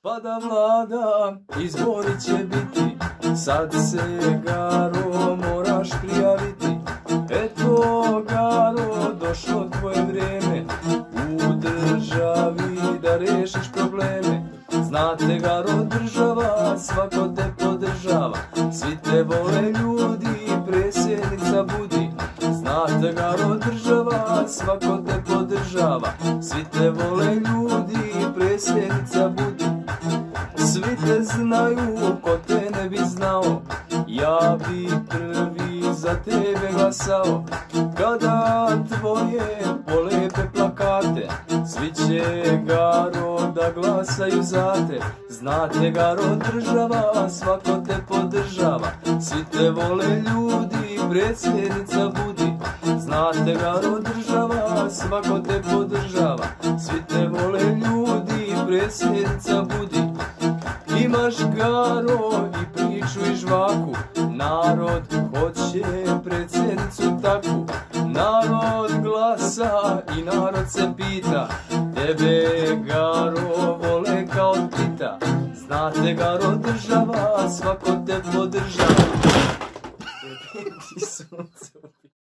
pa da vlada, izbori će biti, sad se Garo moraš prijaviti. Eto Garo, došlo tvoje vrijeme, u državi da rešiš probleme. Znate Garo, država svako te podržava, svi te vole ljudi, predsjednica budi. Znate Garo, država svako te podržava, svi te vole ljudi, predsjednica budi. Svi te znaju, ko te ne bi znao, ja bi prvi za tebe glasao. Kada tvoje polepe plakate, svi će Garo da glasaju za te. Znate Garo, država svako te podržava, svi te vole ljudi, predsjednica budi. Znate Garo, država svako te podržava, svi te vole ljudi, predsjednica budi. Imaš Garo i priču i žvaku, narod hoće predsjednicu takvu. Narod glasa i narod se pita, tebe Garo vole kao Tita. Znate Garo, država svako te podržava.